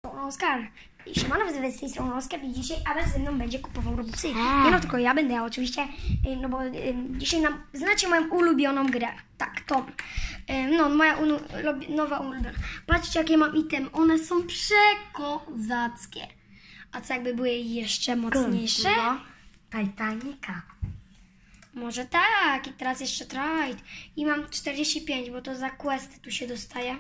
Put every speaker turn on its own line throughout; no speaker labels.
strony Oskar. Siemano, z tej strony Oskar i dzisiaj Adaś ze mną będzie kupował Robuxy. Nie no, tylko ja będę oczywiście, no bo dzisiaj znacie moją ulubioną grę. Tak, to. No, moja nowa ulubiona. Patrzcie, jakie mam item. One są przekozackie. A co jakby były jeszcze mocniejsze?
Titanica.
Może tak. I teraz jeszcze trade. I mam 45, bo to za questy tu się dostaje.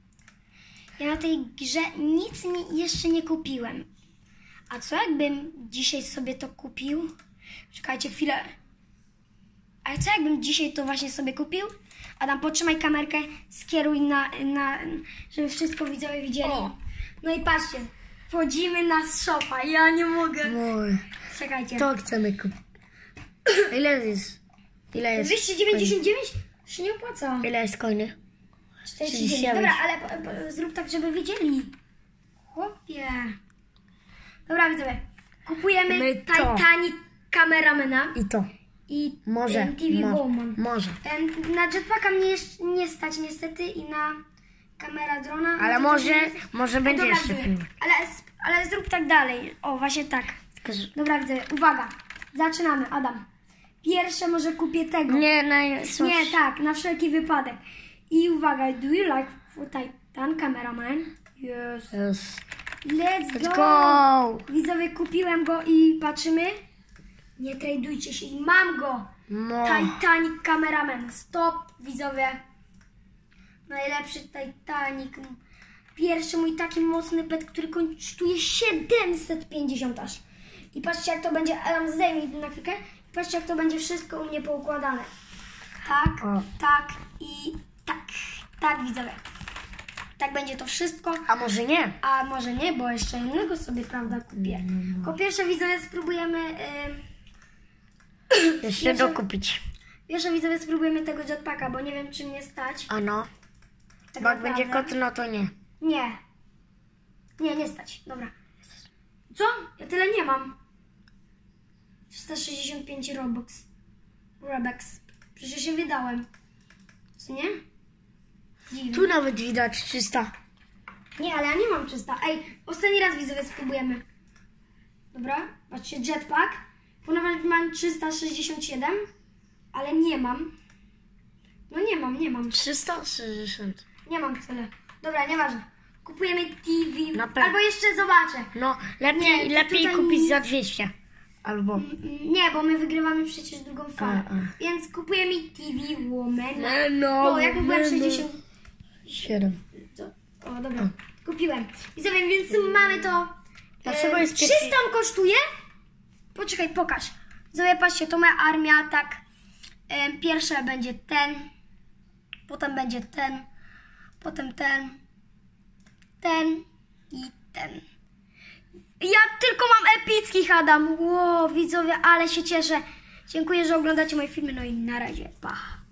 Ja na tej grze nic jeszcze nie kupiłem. A co jakbym dzisiaj sobie to kupił? Czekajcie chwilę. A co jakbym dzisiaj to właśnie sobie kupił? Adam, potrzymaj kamerkę, skieruj żeby wszystko widzowie widzieli. O. No i patrzcie, wchodzimy na shopa. Ja nie mogę.
Oj.
Czekajcie.
To chcemy kupić. Ile jest?
299? Się nie opłaca.
Ile jest coiny?
49. Dobra, ale zrób tak, żeby wiedzieli. Chłopie. Dobra, widzowie. Kupujemy Titanic Cameramana.
I to.
I
może.
TV Woman.
Może.
Na jetpacka mnie nie stać niestety i na kamera drona.
Ale może będzie jeszcze film.
Ale zrób tak dalej. O, właśnie tak. Dobra, widzowie. Uwaga. Zaczynamy. Adam. Pierwsze może kupię tego.
Nie,
tak. Na wszelki wypadek. I uwaga, do you like Titan Cameraman? Yes. Let's go! Widzowie, kupiłem go i patrzymy. Nie tradujcie się i mam go!
No.
Titanic Cameraman. Stop, widzowie. Najlepszy Titanic. Pierwszy mój taki mocny pet, który kosztuje 750 aż. I patrzcie, jak to będzie. Adam, zdejmij na chwilkę. I patrzcie, jak to będzie wszystko u mnie poukładane. Tak, tak i tak. Tak, widzowie. Tak będzie to wszystko.
A może nie?
A może nie, bo jeszcze innego sobie, prawda, kupię. Po pierwsze, widzowie, spróbujemy...
Jeszcze dokupić.
Pierwsze, widzowie, spróbujemy tego jetpacka, bo nie wiem, czy mnie stać.
Ano.
Tak
bo jak będzie kot, no to nie.
Nie. Nie stać. Dobra. Co? Ja tyle nie mam. 365 Robux. Przecież się wydałem. Co nie? Dziwne.
Tu nawet widać 300.
Nie, ale ja nie mam 300. Ej, ostatni raz widzowie spróbujemy. Dobra, patrzcie, jetpack. Ponownie mam 367, ale nie mam. No nie mam.
360.
Nie mam tyle. Dobra, nieważne. Kupujemy TV.
Na pewno.
Albo jeszcze zobaczę.
No, lepiej kupić za 200. Albo...
Nie, bo my wygrywamy przecież drugą falę. Więc kupujemy TV Woman.
No,
jak mówiłem
7.
Co? O, dobra. Kupiłem. I sobie, więc mamy to.
Dlaczego jest
300 on kosztuje? Poczekaj, pokaż. Zobaczcie, patrzcie, to moja armia, tak. Pierwsze będzie ten. Potem będzie ten. Potem ten. Ten. I ten. Ja tylko mam epickich, Adam. Wow, widzowie, ale się cieszę. Dziękuję, że oglądacie moje filmy. No i na razie. Pa.